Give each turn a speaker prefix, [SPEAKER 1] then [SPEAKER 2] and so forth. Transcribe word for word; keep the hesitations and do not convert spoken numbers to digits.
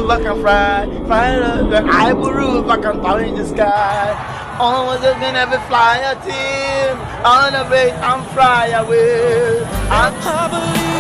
[SPEAKER 1] roof, I can fly. Fly up the I will roof, I can fly in the sky. All of us can ever fly a team. On the base, I'm fly away. I'm
[SPEAKER 2] I believe